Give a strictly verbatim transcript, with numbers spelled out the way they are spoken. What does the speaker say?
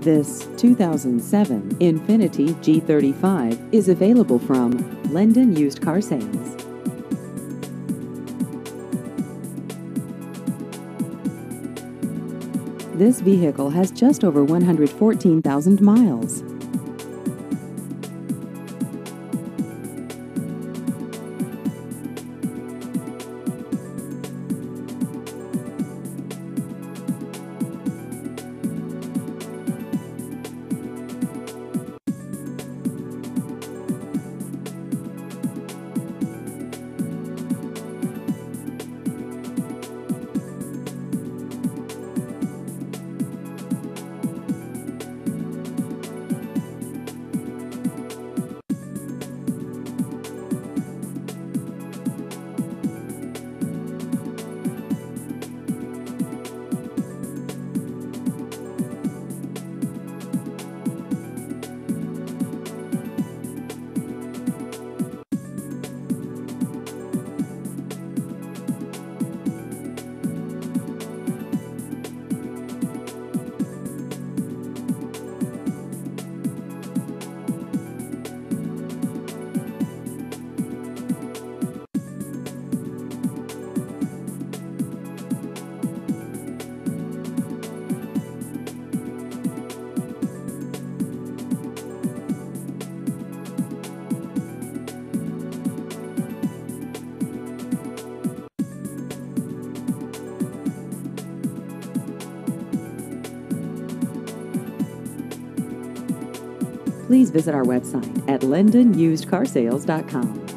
This two thousand seven Infiniti G thirty-five is available from Lendon Used Car Sales. This vehicle has just over one hundred fourteen thousand miles. Please visit our website at lendon used car sales dot com.